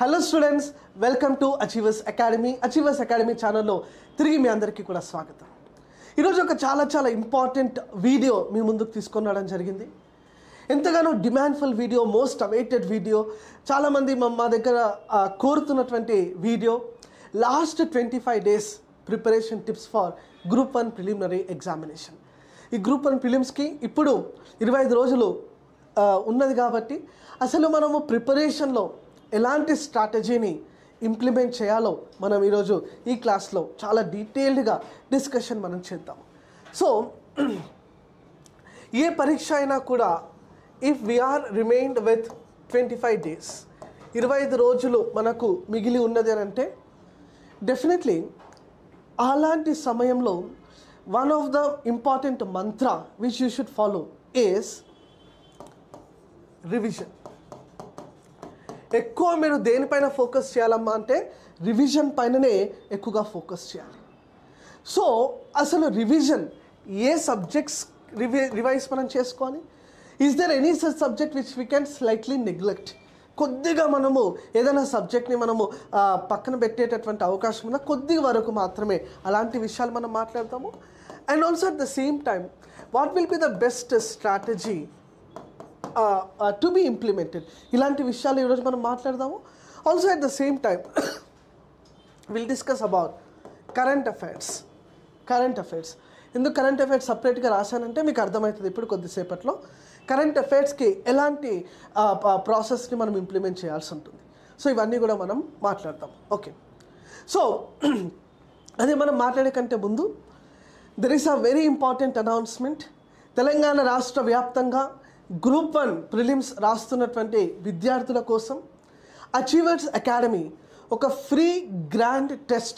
Hello students, welcome to Achievers Academy. Achievers Academy ఛానల్లో తిరిగి మీ అందరికీ కూడా స్వాగతం. ఈరోజు ఒక చాలా ఇంపార్టెంట్ వీడియో మీ ముందుకు తీసుకొని రావడం జరిగింది. ఎంతగానో demandful video, most awaited video, చాలామంది మా దగ్గర కోరుతున్నటువంటి వీడియో. Last 25 days preparation tips for group 1 preliminary examination. ఈ గ్రూప్ 1 ప్రిలిమ్స్కి ఇప్పుడు 25 రోజులు ఉన్నది కాబట్టి అసలు మనము ప్రిపరేషన్లో ఎలాంటి స్ట్రాటజీని ఇంప్లిమెంట్ చేయాలో మనం ఈరోజు ఈ క్లాస్లో చాలా డీటెయిల్డ్గా డిస్కషన్ మనం చేద్దాం. సో ఏ పరీక్ష అయినా కూడా if we are remained with 25 days, 25 రోజులు మనకు మిగిలి ఉన్నది అని అంటే డెఫినెట్లీ అలాంటి సమయంలో one of the important mantra which you should follow is revision. ఎక్కువ మీరు దేనిపైన ఫోకస్ చేయాలమ్మా అంటే రివిజన్ పైననే ఎక్కువగా ఫోకస్ చేయాలి. సో అసలు రివిజన్ ఏ సబ్జెక్ట్స్ రివైజ్ మనం చేసుకోవాలి? Is there any such subject which we can slightly neglect? కొద్దిగా మనము ఏదైనా సబ్జెక్ట్ని మనము పక్కన పెట్టేటటువంటి అవకాశం ఉన్న కొద్ది వరకు మాత్రమే అలాంటి విషయాలు మనం మాట్లాడతాము. And also at the same time what will be the best strategy to be implemented, ఇలాంటి విషయాలు ఈరోజు మనం మాట్లాడదాము. Also at the same time will discuss about current affairs. ఎందుకు కరెంట్ అఫైర్స్ సపరేట్గా రాశానంటే మీకు అర్థమవుతుంది ఇప్పుడు కొద్దిసేపట్లో. కరెంట్ అఫైర్స్కి ఎలాంటి ప్రాసెస్ని మనం ఇంప్లిమెంట్ చేయాల్సి ఉంటుంది. సో ఇవన్నీ కూడా మనం మాట్లాడతాం. ఓకే, సో అదే మనం మాట్లాడే కంటే ముందు there is a very important announcement. Telangana రాష్ట్ర వ్యాప్తంగా గ్రూప్ 1 ప్రిలిమ్స్ రాస్తున్నటువంటి విద్యార్థుల కోసం అచీవర్స్ అకాడమీ ఒక ఫ్రీ గ్రాండ్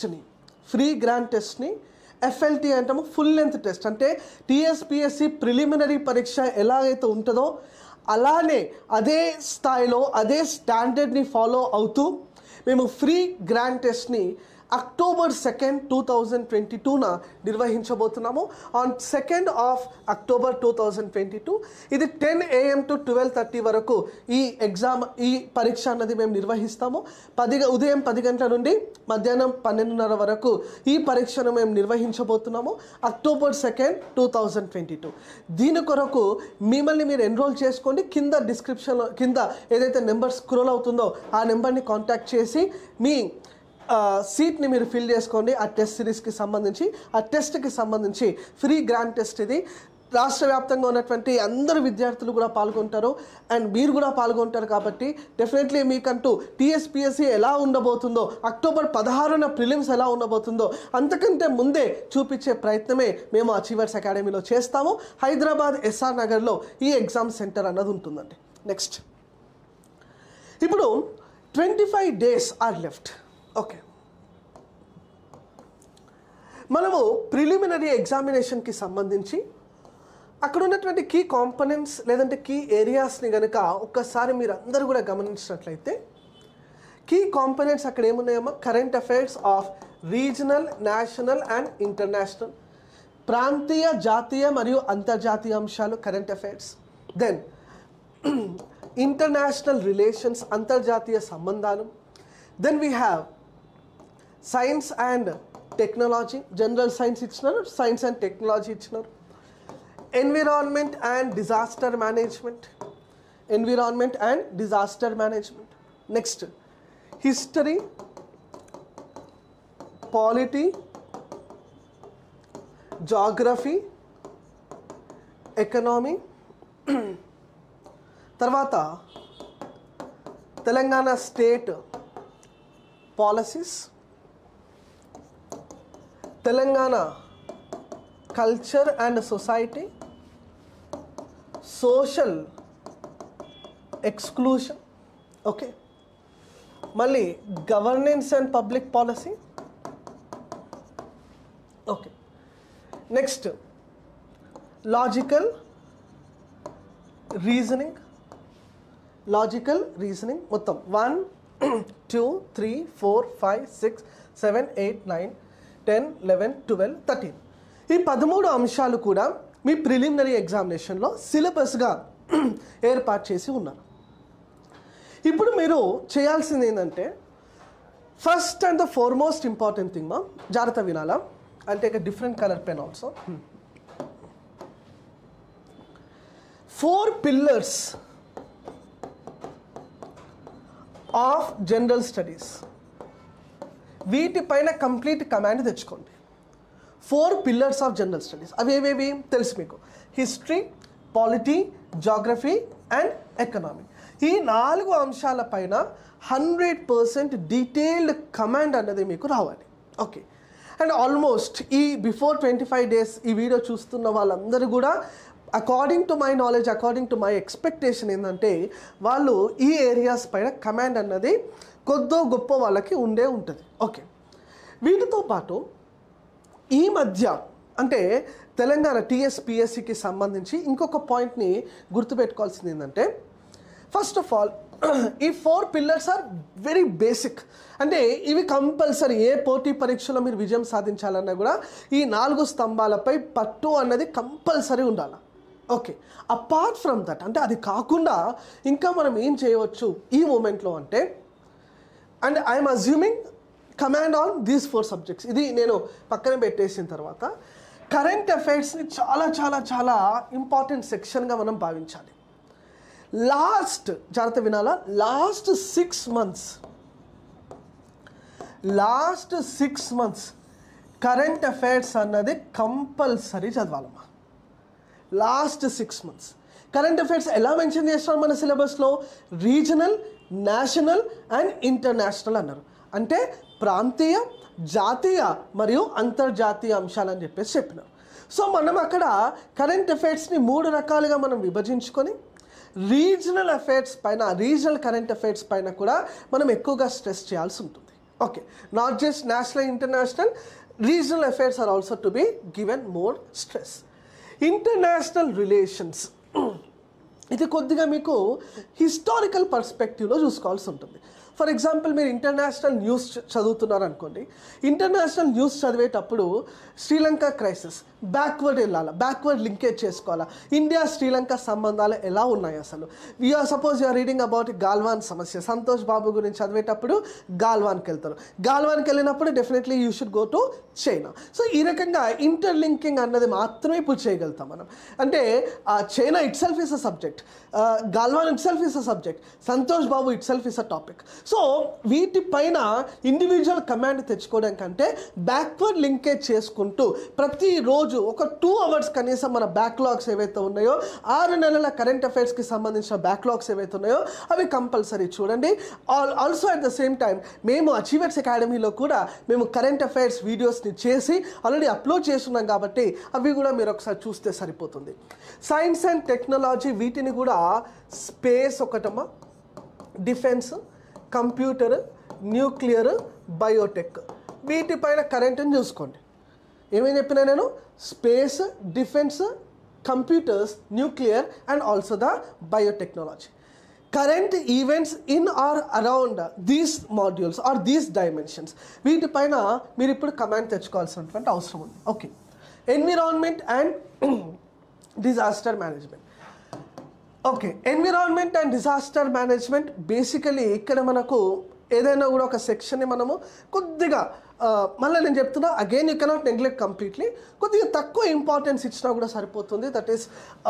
టెస్ట్ని FLT అంటాము, ఫుల్ లెంత్ టెస్ట్. అంటే TSPSC ప్రిలిమినరీ పరీక్ష ఎలాగైతే ఉంటుందో అలానే అదే స్థాయిలో అదే స్టాండర్డ్ని ఫాలో అవుతూ మేము ఫ్రీ గ్రాండ్ టెస్ట్ని October 2nd, 2022 నిర్వహించబోతున్నాము. ఆన్ 2nd of October 2022 ఇది 10 AM to 12:30 వరకు ఈ పరీక్ష అన్నది మేము నిర్వహిస్తాము. ఉదయం 10 గంటల నుండి మధ్యాహ్నం 12:30 వరకు ఈ పరీక్షను మేము నిర్వహించబోతున్నాము. October 2nd, 2022. దీని కొరకు మిమ్మల్ని మీరు ఎన్రోల్ చేసుకోండి. కింద డిస్క్రిప్షన్లో కింద ఏదైతే నెంబర్ స్క్రోల్ అవుతుందో ఆ నెంబర్ని కాంటాక్ట్ చేసి మీ సీట్ని మీరు ఫిల్ చేసుకోండి. ఆ టెస్ట్ సిరీస్కి సంబంధించి, ఆ టెస్ట్కి సంబంధించి ఫ్రీ గ్రాండ్ టెస్ట్ ఇది. రాష్ట్ర వ్యాప్తంగా ఉన్నటువంటి అందరు విద్యార్థులు కూడా పాల్గొంటారు అండ్ మీరు కూడా పాల్గొంటారు. కాబట్టి డెఫినెట్లీ మీకంటూ TSPSC ఎలా ఉండబోతుందో, October 16న ప్రిలిమ్స్ ఎలా ఉండబోతుందో అంతకంటే ముందే చూపించే ప్రయత్నమే మేము అచీవర్స్ అకాడమీలో చేస్తాము. హైదరాబాద్ SR నగర్లో ఈ ఎగ్జామ్ సెంటర్ అన్నది ఉంటుందండి. నెక్స్ట్, ఇప్పుడు 25 days ఆర్ లెఫ్ట్. ఓకే, మనము ప్రిలిమినరీ ఎగ్జామినేషన్కి సంబంధించి అక్కడ ఉన్నటువంటి కీ కాంపోనెంట్స్ లేదంటే కీ ఏరియాస్ని కనుక ఒక్కసారి మీరు అందరూ కూడా గమనించినట్లయితే కీ కాంపోనెంట్స్ అక్కడ ఏమున్నాయమ్మా? Current affairs of regional, national and international, ప్రాంతీయ, జాతీయ మరియు అంతర్జాతీయ అంశాలు current affairs. Then international relations, అంతర్జాతీయ సంబంధాలు. Then we have science and technology, general science ఇచ్చినారు, సైన్స్ అండ్ టెక్నాలజీ ఇచ్చినారు. Environment and disaster management. Next history, polity, geography, economy. తర్వాత Telangana state policies, Telangana culture and society, social exclusion. Okay, మళ్ళీ governance and public policy. Okay, next logical reasoning. మొత్తం 1, 2, 3, 4, 5, 6, 7, 8, 9, 10, 11, 12, 13 ఈ 13 అంశాలు కూడా మీ preliminary ఎగ్జామినేషన్లో సిలబస్గా ఏర్పాటు చేసి ఉన్నారు. ఇప్పుడు మీరు చేయాల్సింది ఏంటంటే first and the foremost important thing మా జాగ్రత్త వినాలా. I take a different colour pen also. 4 pillars of general studies, వీటిపైన కంప్లీట్ కమాండ్ తెచ్చుకోండి. 4 pillars ఆఫ్ జనరల్ స్టడీస్ అవి ఏవేవి తెలుసు మీకు? History, polity, geography and economy. ఈ 4 అంశాలపైన 100% డీటెయిల్డ్ కమాండ్ అన్నది మీకు రావాలి. ఓకే, అండ్ ఆల్మోస్ట్ ఈ బిఫోర్ 25 days ఈ వీడియో చూస్తున్న వాళ్ళందరూ కూడా according to my knowledge, according to my expectation ఏంటంటే వాళ్ళు ఈ ఏరియాస్ పైన కమాండ్ అన్నది కొద్దో గొప్ప వాళ్ళకి ఉంటుంది. ఓకే, వీటితో పాటు ఈ మధ్య అంటే తెలంగాణ టీఎస్పీఎస్సికి సంబంధించి ఇంకొక పాయింట్ని గుర్తుపెట్టుకోవాల్సింది ఏంటంటే ఫస్ట్ ఆఫ్ ఆల్ ఈ 4 pillars ఆర్ వెరీ బేసిక్. అంటే ఇవి కంపల్సరీ ఏ పోటీ పరీక్షలో మీరు విజయం సాధించాలన్నా కూడా ఈ 4 స్తంభాలపై పట్టు అన్నది కంపల్సరీ ఉండాలి. ఓకే, అపార్ట్ ఫ్రమ్ దట్ అంటే అది కాకుండా ఇంకా మనం ఏం చేయవచ్చు ఈ మూమెంట్లో అంటే, and I'm assuming command on these 4 subjects. ఇది నేను పక్కన పెట్టేసిన తర్వాత కరెంట్ అఫైర్స్ని చాలా చాలా చాలా ఇంపార్టెంట్ సెక్షన్గా మనం భావించాలి. లాస్ట్ జాగ్రత్త వినాలా, లాస్ట్ 6 months కరెంట్ అఫైర్స్ అన్నది కంపల్సరీ చదవాలమ్మా. లాస్ట్ 6 months కరెంట్ అఫైర్స్ ఎలా మెన్షన్ చేస్తారు మన సిలబస్లో? రీజనల్, నేషనల్ అండ్ ఇంటర్నేషనల్ అన్నారు. అంటే ప్రాంతీయ, జాతీయ మరియు అంతర్జాతీయ అంశాలని చెప్పినారు. సో మనం అక్కడ కరెంట్ అఫైర్స్ని 3 రకాలుగా మనం విభజించుకొని రీజనల్ అఫైర్స్ పైన, రీజనల్ కరెంట్ అఫైర్స్ పైన కూడా మనం ఎక్కువగా స్ట్రెస్ చేయాల్సి ఉంటుంది. Okay, not just national, international, regional affairs are also to be given more stress. International relations ఇది కొద్దిగా మీకు హిస్టారికల్ పర్స్పెక్టివ్లో చూసుకోవాల్సి ఉంటుంది. ఫర్ ఎగ్జాంపుల్ మీరు ఇంటర్నేషనల్ న్యూస్ చదువుతున్నారు అనుకోండి. ఇంటర్నేషనల్ న్యూస్ చదివేటప్పుడు శ్రీలంక క్రైసిస్ బ్యాక్వర్డ్ వెళ్ళాలి, బ్యాక్వర్డ్ లింకేజ్ చేసుకోవాలా. ఇండియా శ్రీలంక సంబంధాలు ఎలా ఉన్నాయి అసలు? Suppose you are reading about Galwan సమస్య, సంతోష్ బాబు గురించి చదివేటప్పుడు గాల్వాన్కి వెళ్తారు. గాల్వాన్కి వెళ్ళినప్పుడు definitely you should go to China. So ఈ రకంగా ఇంటర్లింకింగ్ అన్నది మాత్రమే ఇప్పుడు చేయగలుగుతాం మనం. అంటే China itself is a subject, Galwan itself is a subject, Santosh Babu itself is a topic. So వీటిపైన ఇండివిజువల్ కమాండ్ తెచ్చుకోవడం కంటే బ్యాక్వర్డ్ లింకేజ్ చేసుకుంటూ ప్రతిరోజు ఒక 2 hours కనీసం మన బ్యాక్లాగ్స్ ఏవైతే ఉన్నాయో 6 నెలల కరెంట్ అఫైర్స్కి సంబంధించిన బ్యాక్లాగ్స్ ఏవైతే ఉన్నాయో అవి కంపల్సరీ చూడండి. Also at the same time మేము అచీవర్స్ అకాడమీలో కూడా మేము కరెంట్ అఫైర్స్ వీడియోస్ని చేసి ఆల్రెడీ అప్లోడ్ చేస్తున్నాం కాబట్టి అవి కూడా మీరు ఒకసారి చూస్తే సరిపోతుంది. సైన్స్ అండ్ టెక్నాలజీ వీటిని కూడా స్పేస్ ఒకటమ్మా, డిఫెన్స్, కంప్యూటర్, న్యూక్లియర్, బయోటెక్ వీటిపైన కరెంట్ని చూసుకోండి. ఏమేమి చెప్పినా నేను? Space, defence, computers, nuclear and also the biotechnology. Current events in or around these modules or these dimensions వీటిపైన మీరు ఇప్పుడు కమాండ్ తెచ్చుకోవాల్సినటువంటి అవసరం ఉంది. Okay, environment and disaster management. Okay, environment and disaster management basically ఇక్కడ మనకు ఏదైనా కూడా ఒక సెక్షన్ని మనము కొద్దిగా మళ్ళీ నేను చెప్తున్నా again you cannot neglect completely, కొద్దిగా తక్కువ ఇంపార్టెన్స్ ఇచ్చినా కూడా సరిపోతుంది. దట్ ఈస్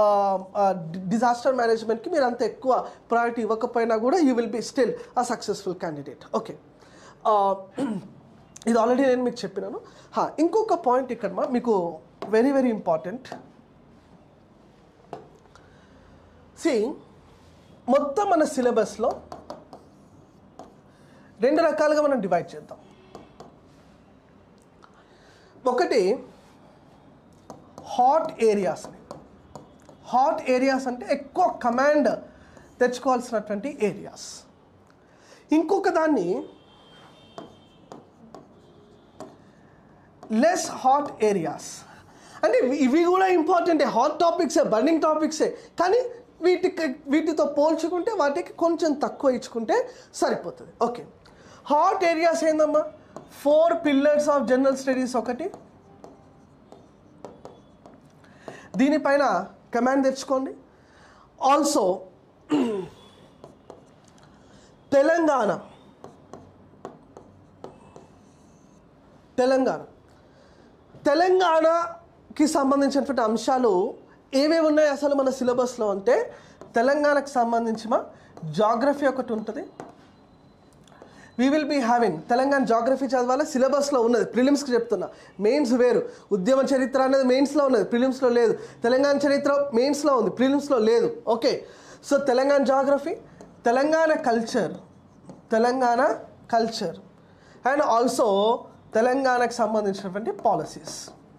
డిజాస్టర్ మేనేజ్మెంట్కి మీరు అంత ఎక్కువ ప్రయారిటీ ఇవ్వకపోయినా కూడా you will be still a successful candidate. Okay, ఇది ఆల్రెడీ నేను మీకు చెప్పినాను. ఇంకొక పాయింట్ ఇక్కడ మీకు వెరీ వెరీ ఇంపార్టెంట్. మొత్తం మన సిలబస్లో 2 రకాలుగా మనం డివైడ్ చేద్దాం. ఒకటి హాట్ ఏరియాస్. హాట్ ఏరియాస్ అంటే ఎక్కువ కమాండ్ తెచ్చుకోవాల్సినటువంటి ఏరియాస్. ఇంకొక దాన్ని లెస్ హాట్ ఏరియాస్. అంటే ఇవి కూడా ఇంపార్టెంటే, హాట్ టాపిక్సే, బర్నింగ్ టాపిక్సే, కానీ వీటితో పోల్చుకుంటే వాటికి కొంచెం తక్కువ ఇచ్చుకుంటే సరిపోతుంది. ఓకే, హాట్ ఏరియాస్ ఏందమ్మా? 4 pillars ఆఫ్ జనరల్ స్టడీస్ ఒకటి, దీనిపైన కమాండ్ తెచ్చుకోండి. ఆల్సో తెలంగాణకి సంబంధించినటువంటి అంశాలు ఏవేవి ఉన్నాయి అసలు మన సిలబస్లో అంటే తెలంగాణకు సంబంధించి మా జాగ్రఫీ ఒకటి ఉంటుంది. We will be having Telangana geography చదవాలి, సిలబస్లో ఉన్నది, ప్రిలిమ్స్కి చెప్తున్నా. మెయిన్స్ వేరు. ఉద్యమ చరిత్ర అనేది మెయిన్స్లో ఉన్నది, ప్రిలిమ్స్లో లేదు. తెలంగాణ చరిత్ర మెయిన్స్లో ఉంది, ప్రిలిమ్స్లో లేదు. Okay, so Telangana geography, Telangana culture and also తెలంగాణకు సంబంధించినటువంటి policies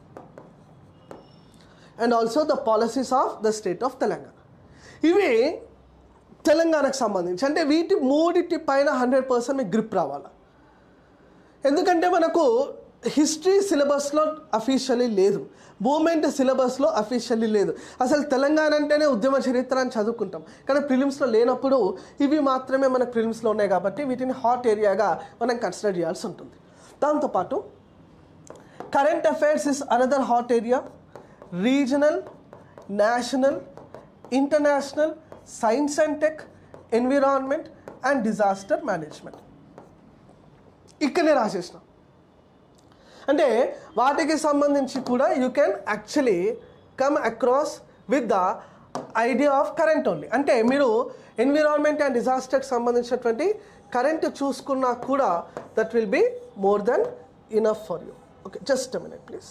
and also the policies of the state of Telangana. ఇవి తెలంగాణకు సంబంధించి. అంటే వీటి మూడిటి పైన 100% మీకు గ్రిప్ రావాలి. ఎందుకంటే మనకు హిస్టరీ సిలబస్లో అఫీషియల్లీ లేదు, మూమెంట్ సిలబస్లో అఫీషియల్లీ లేదు. అసలు తెలంగాణ అంటేనే ఉద్యమ చరిత్ర అని చదువుకుంటాం, కానీ ప్రిలిమ్స్లో లేనప్పుడు ఇవి మాత్రమే మనకు ప్రిలిమ్స్లో ఉన్నాయి కాబట్టి వీటిని హాట్ ఏరియాగా మనం కన్సిడర్ చేయాల్సి ఉంటుంది. దాంతోపాటు current affairs is another hot area. Regional, national, international, science and tech, environment and disaster management ఇక్కడనే రాసేసిన. అంటే వాటికి సంబంధించి కూడా you can actually come across with the idea of current only. అంటే మీరు ఎన్విరాన్మెంట్ అండ్ డిజాస్టర్కి సంబంధించినటువంటి కరెంట్ చూసుకున్నా కూడా that will be more than enough for you. Okay, just a minute please.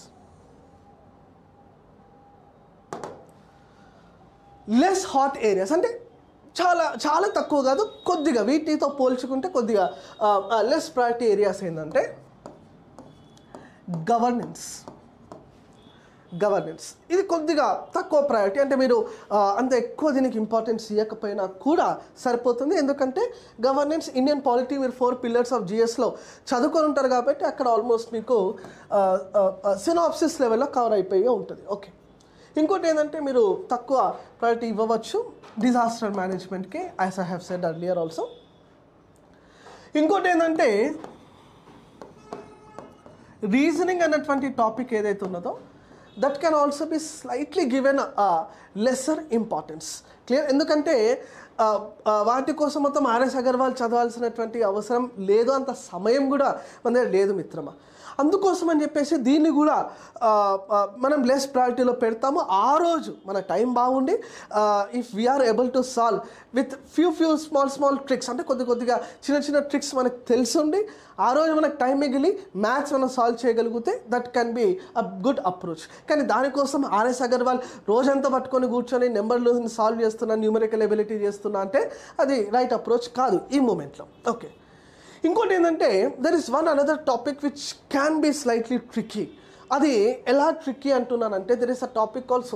Less hot areas అంటే చాలా తక్కువ కాదు, కొద్దిగా వీటితో పోల్చుకుంటే కొద్దిగా లెస్ ప్రయారిటీ ఏరియాస్ ఏంటంటే గవర్నెన్స్. ఇది కొద్దిగా తక్కువ ప్రయారిటీ. అంటే మీరు అంత ఎక్కువ దీనికి ఇంపార్టెన్స్ ఇవ్వకపోయినా కూడా సరిపోతుంది. ఎందుకంటే గవర్నెన్స్, ఇండియన్ పాలిటీ మీరు 4 పిల్లర్స్ ఆఫ్ జిఎస్లో చదువుకొని ఉంటారు కాబట్టి అక్కడ ఆల్మోస్ట్ మీకు సినాప్సిస్ లెవెల్లో కవర్ అయిపోయి ఉంటుంది. ఓకే, ఇంకోటి ఏంటంటే మీరు తక్కువ ప్రయారిటీ ఇవ్వవచ్చు డిజాస్టర్ మేనేజ్మెంట్కి, as I have said earlier also. ఇంకోటి ఏంటంటే రీజనింగ్ అన్నటువంటి టాపిక్ ఏదైతే ఉన్నదో that can also be slightly given lesser importance. Clear? ఎందుకంటే వాటి కోసం మొత్తం ఆర్ఎస్ అగర్వాల్ చదవాల్సినటువంటి అవసరం లేదు, అంత సమయం కూడా మన దగ్గర లేదు మిత్రమా. అందుకోసం అని చెప్పేసి దీన్ని కూడా మనం లెస్ ప్రయారిటీలో పెడతాము. ఆ రోజు మన టైం బాగుండి if we are able to solve with few small tricks, అంటే కొద్దిగా చిన్న ట్రిక్స్ మనకు తెలిసిండి ఆ రోజు మనకు టైం మిగిలి మ్యాథ్స్ మనం సాల్వ్ చేయగలిగితే that can be a good approach. కానీ దానికోసం ఆర్ఎస్ అగర్వాల్ రోజంతా పట్టుకొని కూర్చొని నెంబర్లు సాల్వ్ చేస్తున్నా, న్యూమరికల్ ఎబిలిటీ చేస్తున్నా అంటే అది రైట్ అప్రోచ్ కాదు ఈ మూమెంట్లో. ఓకే, ఇంకోటి ఏంటంటే there is one another topic which can be slightly tricky. అది ఎలా ట్రిక్కీ అంటున్నానంటే there is a topic call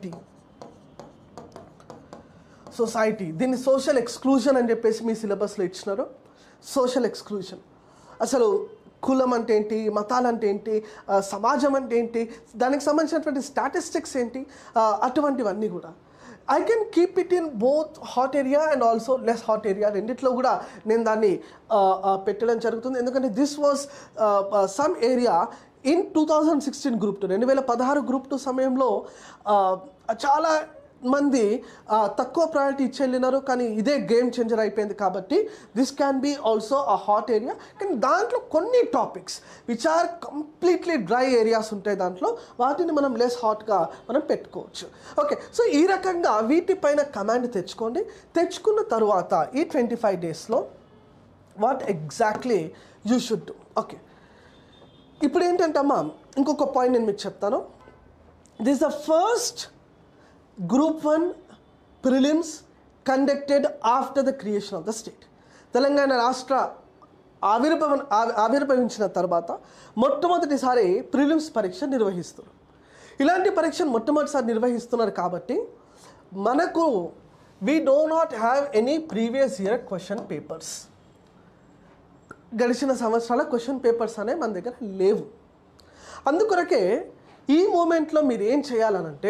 society. దీన్ని సోషల్ ఎక్స్క్లూజన్ అని చెప్పేసి మీ సిలబస్లో ఇచ్చినారు. సోషల్ ఎక్స్క్లూజన్ అసలు కులం అంటే ఏంటి, మతాలు అంటే ఏంటి, సమాజం అంటే ఏంటి, దానికి సంబంధించినటువంటి స్టాటిస్టిక్స్ ఏంటి, అటువంటివన్నీ కూడా I can keep it in both hot area and also less hot area. రెండిట్లో కూడా నేను దాన్ని పెట్టడం జరుగుతుంది. ఎందుకంటే this was some area in 2016 group 2, 2016 group 2 సమయంలో చాలా మంది తక్కువ ప్రయారిటీ ఇచ్చి వెళ్ళినారు, కానీ ఇదే గేమ్ చేంజర్ అయిపోయింది. కాబట్టి this can be also a hot area. కానీ దాంట్లో కొన్ని topics which are completely dry areas ఉంటాయి, దాంట్లో వాటిని మనం లెస్ హాట్గా మనం పెట్టుకోవచ్చు. ఓకే, సో ఈ రకంగా వీటిపైన కమాండ్ తెచ్చుకున్న తర్వాత ఈ 25 డేస్లో what exactly you should do. Okay, ఇప్పుడు ఏంటంటే అమ్మా ఇంకొక పాయింట్ నేను మీకు చెప్తాను. This the first Group 1 prelims conducted after the creation of the state. Telangana రాష్ట్ర ఆవిర్భవించిన తర్వాత మొట్టమొదటిసారి ప్రిలిమ్స్ పరీక్ష నిర్వహిస్తున్నారు. ఇలాంటి పరీక్ష మొట్టమొదటిసారి నిర్వహిస్తున్నారు కాబట్టి మనకు we do not have any previous year question papers. గడిచిన సంవత్సరాల క్వశ్చన్ పేపర్స్ అనేవి మన దగ్గర లేవు. అందుకొరకే ఈ మూమెంట్లో మీరు ఏం చేయాలనంటే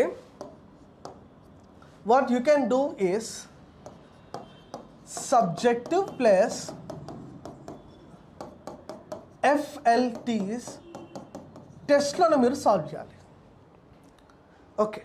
what you can do is subjective plus FLTs టెస్ట్లను మీరు సాల్వ్ చేయాలి. Okay,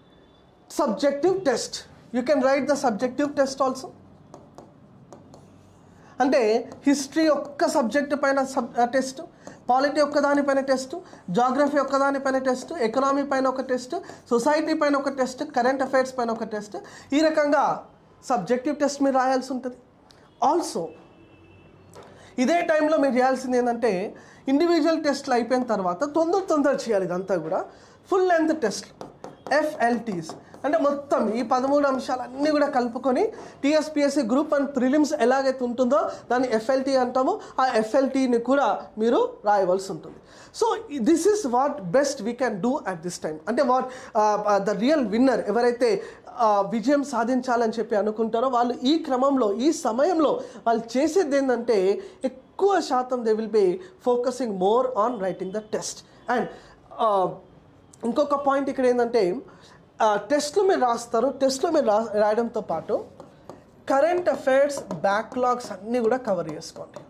subjective test, you can write the subjective test also. అంటే హిస్టరీ ఒక్క సబ్జెక్ట్ పైన టెస్ట్, పాలిటీ ఒక్కదానిపైన టెస్ట్, జాగ్రఫీ ఒక్కదానిపైన టెస్ట్, ఎకనామీ పైన ఒక టెస్ట్, సొసైటీ పైన ఒక టెస్ట్, కరెంట్ అఫైర్స్ పైన ఒక టెస్ట్, ఈ రకంగా సబ్జెక్టివ్ టెస్ట్ మీరు రాయాల్సి ఉంటుంది. ఆల్సో ఇదే టైంలో మీరు చేయాల్సింది ఏంటంటే ఇండివిజువల్ టెస్ట్లు అయిపోయిన తర్వాత తొందర చేయాలి. ఇదంతా కూడా ఫుల్ లెంత్ టెస్ట్లు, FLTs, అంటే మొత్తం ఈ 13 అంశాలన్నీ కూడా కలుపుకొని టీఎస్పీఎస్సీ గ్రూప్ 1 ప్రిలిమ్స్ ఎలాగైతే ఉంటుందో దాన్ని FLT అంటాము. ఆ FLTని కూడా మీరు రాయవలసి ఉంటుంది. So this is what best we can do at this time. అంటే వాట్ ద రియల్ విన్నర్ ఎవరైతే విజయం సాధించాలని చెప్పి అనుకుంటారో వాళ్ళు ఈ క్రమంలో, ఈ సమయంలో వాళ్ళు చేసేది ఏంటంటే ఎక్కువ శాతం they will be focusing more on writing the test. And ఇంకొక పాయింట్ ఇక్కడ ఏంటంటే టెస్ట్లు మీరు రాస్తారు. టెస్ట్లు మీరు రాయడంతో పాటు కరెంట్ అఫైర్స్ బ్యాక్లాగ్స్ అన్నీ కూడా కవర్ చేసుకోండి.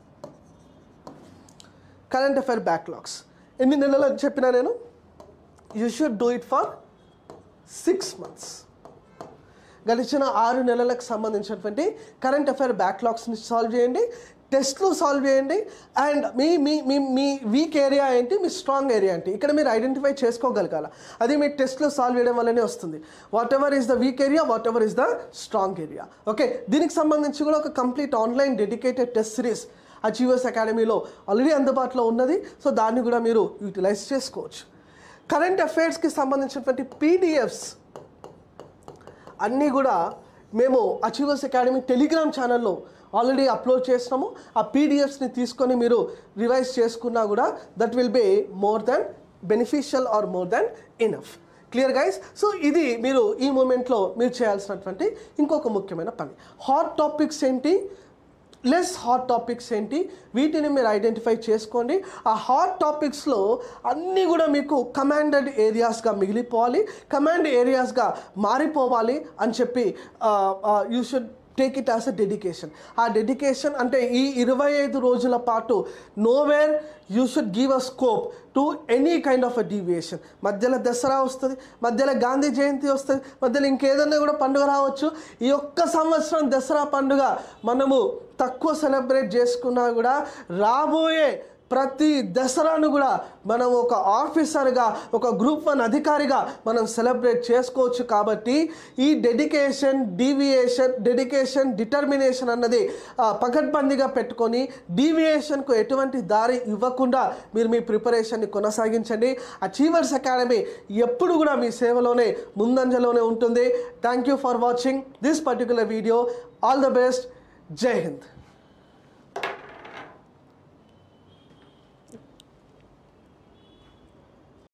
కరెంట్ అఫైర్ బ్యాక్లాగ్స్ ఎన్ని నెలలు అని చెప్పినా నేను, you should do it for 6 months. గడిచిన 6 నెలలకు సంబంధించినటువంటి కరెంట్ అఫైర్ బ్యాక్లాగ్స్ని సాల్వ్ చేయండి, టెస్ట్లు సాల్వ్ చేయండి. అండ్ మీ మీ మీ మీ వీక్ ఏరియా ఏంటి, మీ స్ట్రాంగ్ ఏరియా ఏంటి, ఇక్కడ మీరు ఐడెంటిఫై చేసుకోగలగాల. అది మీ టెస్ట్లో సాల్వ్ చేయడం వల్లనే వస్తుంది. Whatever is the weak area, whatever is the strong area. Okay, దీనికి సంబంధించి కూడా ఒక complete online dedicated test series achievers అకాడమీలో ఆల్రెడీ అందుబాటులో ఉన్నది. సో దాన్ని కూడా మీరు యూటిలైజ్ చేసుకోవచ్చు. కరెంట్ అఫైర్స్కి సంబంధించినటువంటి PDFs అన్నీ కూడా మేము అచీవర్స్ అకాడమీ టెలిగ్రామ్ ఛానల్లో ఆల్రెడీ అప్లోడ్ చేసినాము. ఆ PDFsని తీసుకొని మీరు రివైజ్ చేసుకున్నా కూడా that will be more than beneficial or more than enough. Clear guys? So ఇది మీరు ఈ మూమెంట్లో మీరు చేయాల్సినటువంటి ఇంకొక ముఖ్యమైన పని. హాట్ టాపిక్స్ ఏంటి, లెస్ హాట్ టాపిక్స్ ఏంటి, వీటిని మీరు ఐడెంటిఫై చేసుకోండి. ఆ హాట్ టాపిక్స్లో అన్నీ కూడా మీకు కమాండెడ్ ఏరియాస్గా మిగిలిపోవాలి, కమాండ్ ఏరియాస్గా మారిపోవాలి అని చెప్పి you should take it as a dedication. ఆ డెడికేషన్ అంటే ఈ 25 రోజుల పాటు nowhere you should give a scope to any kind of a deviation. మధ్యలో దసరా వస్తుంది, మధ్యలో గాంధీ జయంతి వస్తుంది, మధ్యలో ఇంకేదన్నా కూడా పండుగ రావచ్చు. ఈ ఒక్క సంవత్సరం దసరా పండుగ మనము తక్కువ సెలబ్రేట్ చేసుకున్నా కూడా రాబోయే ప్రతి దసరాను కూడా మనం ఒక ఆఫీసర్గా, ఒక గ్రూప్ 1 అధికారిగా మనం సెలబ్రేట్ చేసుకోవచ్చు. కాబట్టి ఈ డెడికేషన్ డిటర్మినేషన్ అన్నది పకడ్బందీగా పెట్టుకొని డీవియేషన్కు ఎటువంటి దారి ఇవ్వకుండా మీరు మీ ప్రిపరేషన్ని కొనసాగించండి. అచీవర్స్ అకాడమీ ఎప్పుడు కూడా మీ సేవలోనే ముందంజలోనే ఉంటుంది. Thank you for watching this particular video. All the best. జై హింద్.